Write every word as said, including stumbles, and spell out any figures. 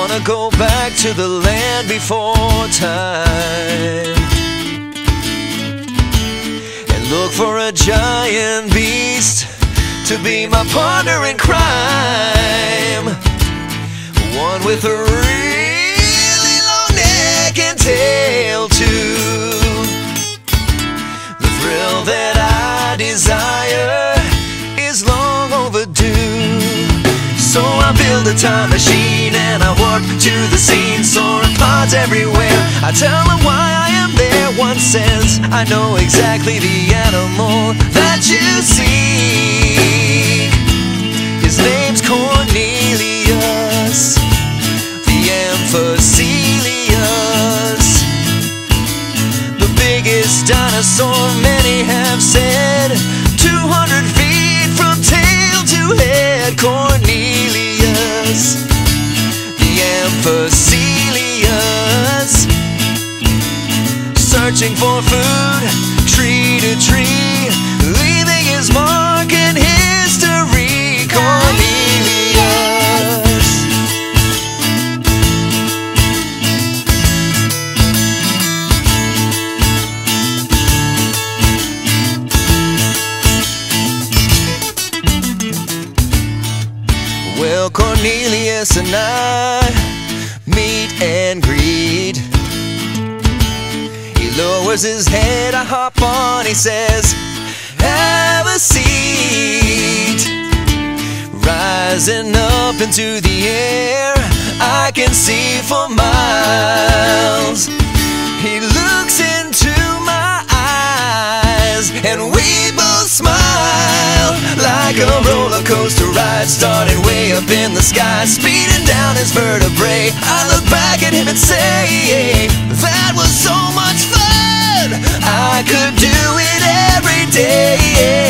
wanna go back to the land before time and look for a giant beast to be my partner in crime, one with a really long neck and tail too. The thrill that I desire is long overdue. So I build a time machine and I warp to the scene, soaring pods everywhere. I tell them why I am there. One sense, I know exactly the animal that you see. His name's Cornelius the Amphicoelias, the biggest dinosaur, many have said, two hundred feet from tail to head. Cornelius the Amphicoelias, searching for food, tree to tree, leaving his mark in history. Cornelius. Well, Cornelius and I meet and greet. He lowers his head, I hop on, he says, have a seat. Rising up into the air, I can see for miles. He looks into my eyes and we both smile, like a roller coaster ride starting way up in the sky, speeding down his vertebrae. I look back at him and say, that was so much fun, I could do it every day.